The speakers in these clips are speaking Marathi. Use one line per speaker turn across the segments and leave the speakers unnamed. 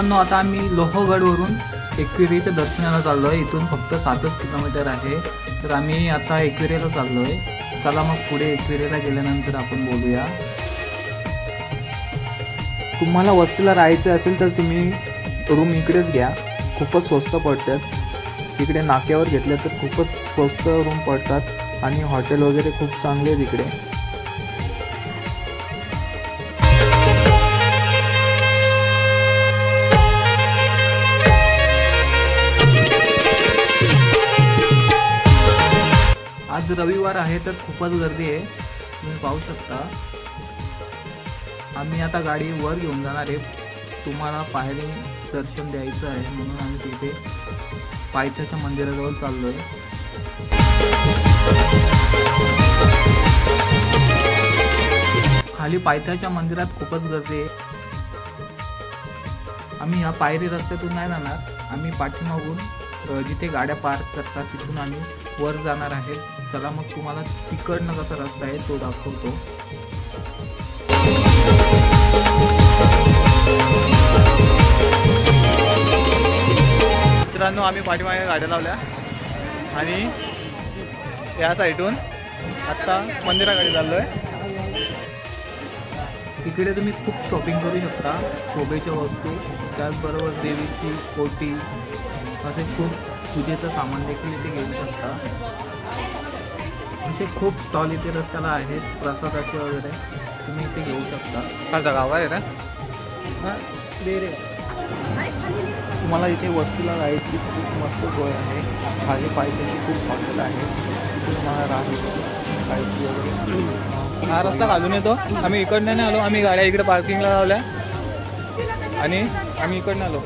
मित्रांनो, आता आम्ही लोहगडवरून एकविरेच्या दर्शनाला चाललो आहे। इथून फक्त 7 किलोमीटर आहे। तर आम्ही आता एकविरेला चाललो आहे। चला मग पुढे एकविरेला गेल्यानंतर आपण बोलूया। तुम्हाला वस्तीला राहायचं असेल तर तुम्ही रूम इकडेच घ्या, खूपच स्वस्त पडतात। इकडे नाक्यावर घेतल्या तर खूपच स्वस्त रूम पडतात आणि हॉटेल वगैरे खूप चांगले आहेत इकडे। आज रविवार आहे तर खूपच गर्दी आहे, तुम्ही पाहू शकता। आम्ही आता गाडी वर घेऊन जाणार आहे, तुम्हाला पायरी दर्शन द्यायचं आहे म्हणून आम्ही तिथे पायथ्याच्या मंदिराजवळ चाललोय। खाली पायथ्याच्या मंदिरात खूपच गर्दी आहे। आम्ही ह्या पायरी रस्त्यातून नाही जाणार, आम्ही पाठीमागून जिथे गाड्या पार्क करतात तिथून आम्ही वर जाणार आहे। चला मग तुम्हाला तिकडनं कसा रस्ता आहे तो दाखवतो। मित्रांनो, आम्ही पाठीमागे गाड्या लावल्या आणि या साईडून आता मंदिराकडे चाललोय। इकडे तुम्ही खूप शॉपिंग करू शकता, शोभेच्या वस्तू, त्याचबरोबर देवीची कोटी, असे खूप पूजेचं सामान देखील इथे घेऊ शकता। असे खूप स्टॉल इथे रस्त्याला आहेत, प्रसादाचे वगैरे तुम्ही इथे घेऊ शकता। काय गाव आहे ना, तुम्हाला इथे वस्तीला राहायची खूप मस्त सोय आहे। खाली पायथ्याची खूप हॉटेल आहे, तिथे तुम्हाला राहायची वगैरे। हा रस्ता घालून येतो, आम्ही इकडनं नाही आलो, आम्ही गाड्या इकडे पार्किंगला लावल्या आणि आम्ही इकडनं आलो।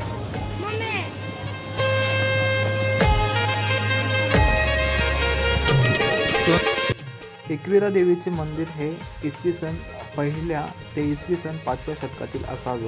एकविरा देवीचे मंदिर हे इसवी सन 1 ते इसवी सन 5व्या शतकातील असावे।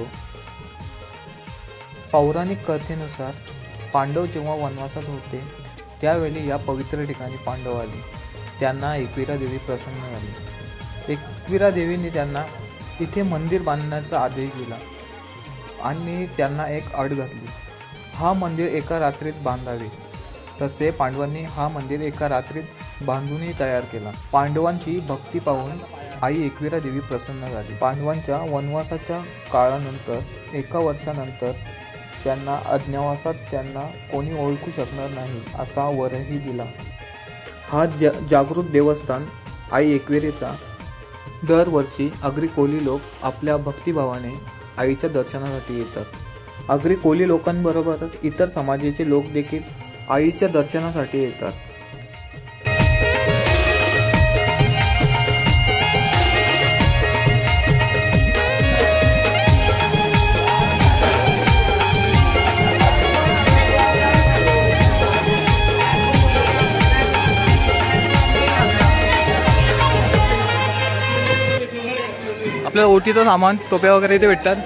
पौराणिक कथेनुसार पांडव जेव्हा वनवासात होते त्यावेळी या पवित्र ठिकाणी पांडव आले, त्यांना एकविरा देवी प्रसन्न झाली। एकविरा देवीने त्यांना इथे मंदिर बांधण्याचा आदेश दिला आणि त्यांना एक अट घातली, हा मंदिर एका रात्रीत बांधावे। तसे पांडवांनी हा मंदिर एका रात्रीत बांधूनही तयार केला। पांडवांची भक्ती पाहून आई एकविरा देवी प्रसन्न झाली। पांडवांच्या वनवासाच्या काळानंतर 1 वर्षानंतर त्यांना अज्ञातवासात त्यांना कोणी ओळखू शकणार नाही असा वरही दिला। हा जागृत देवस्थान आई एकविरेचा दरवर्षी आगरी कोली लोक आपल्या भक्तिभावाने आईच्या दर्शनासाठी येतात। आगरी कोली लोकांबरोबरच इतर समाजाचे लोक देखील आईच्या दर्शनासाठी येतात। आपल्या ओटीचं सामान, टोप्या वगैरे इथे भेटतात।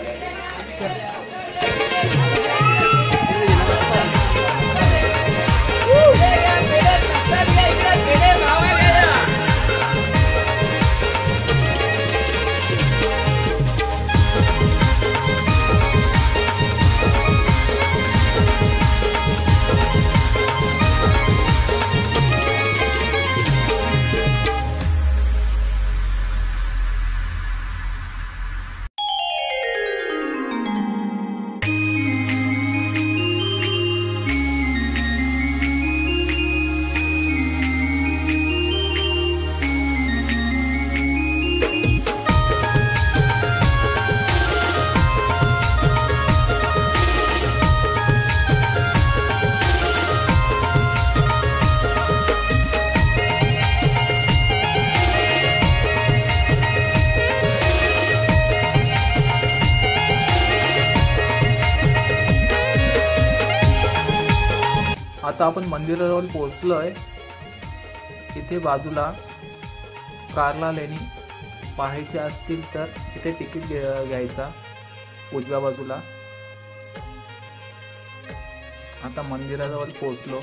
आता आपण मंदिराजवळ पोहोचलोय। इथे बाजूला कार्ला लेणी पाहायचे असतील तर इथे तिकीट घ्यायचा उजव्या बाजूला। आता मंदिराजवळ पोहोचलो।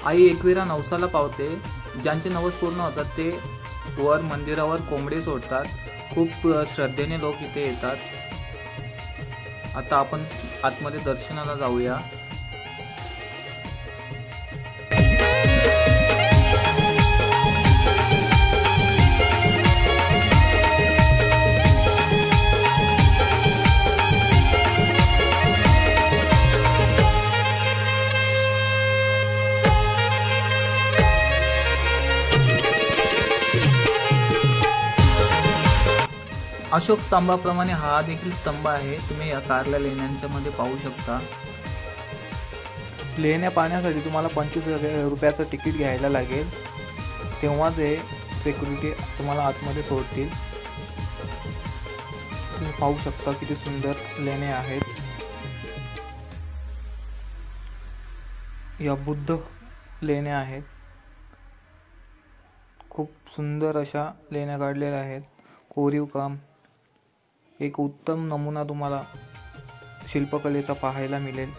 आई एकविरा नवसाला पावते. ज्यांचे नवस पूर्ण होतात ते वर मंदिरावर कोंबडे सोडतात. खूप श्रद्धेने लोक इथे येतात. आता आपण आतमध्ये दर्शनाला जाऊया. अशोक स्तंभाप्रमाणे हा देखील स्तंभ आहे. तुम्ही या कारला लेण्यांच्या मध्ये पाहू शकता. लेण्या पाहण्यासाठी तुम्हाला 25 रुपयाचं तिकीट घ्यायला लागेल. तेव्हा ते सिक्युरिटी तुम्हाला आतमध्ये सोडतील. तुम्ही पाहू शकता किती सुंदर लेण्या आहेत. या बुद्ध लेण्या आहेत. खूप सुंदर अशा लेण्या काढलेल्या आहेत. कोरीव काम, एक उत्तम नमुना तुम्हाला शिल्पकलेचा पाहायला मिळेल.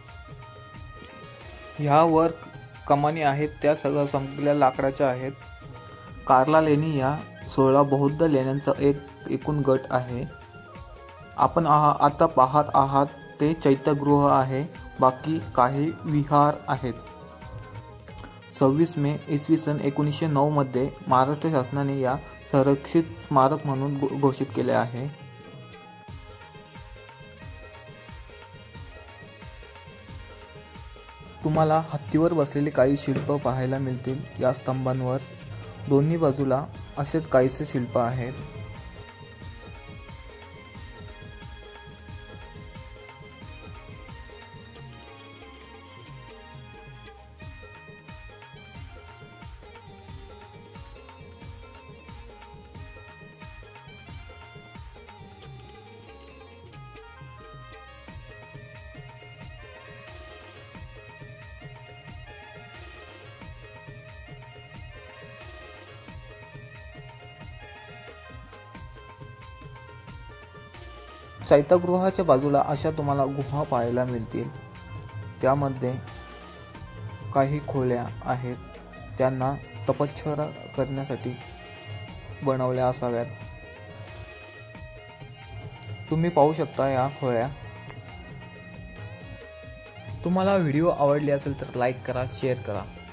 ह्यावर कमानी आहेत त्या सगळं संपलेल्या लाकडाच्या आहेत. कार्ला लेणी या 16 बौद्ध लेण्यांचा एक एकूण गट आहे. आपण आता पाहत आहात ते चैत्यगृह आहे. बाकी काही विहार आहेत. 26 मे इसवी सन 1909 मध्ये महाराष्ट्र शासनाने या संरक्षित स्मारक म्हणून घोषित केले आहे. तुम्हाला हत्तीवर बसलेले काही शिल्प पाहायला मिळतील. या स्तंभांवर दोन्ही बाजूला असेच काहीसे शिल्प आहेत. चैत्यगृहाच्या बाजूला अशा तुम्हाला गुहा पाहायला मिळतील. त्यामध्ये काही खोल्या आहेत. त्यांना तपश्चर्या करण्यासाठी बनवल्या असाव्यात. तुम्ही पाहू शकता या खोल्या. तुम्हाला व्हिडिओ आवडली असेल तर लाईक करा, शेअर करा.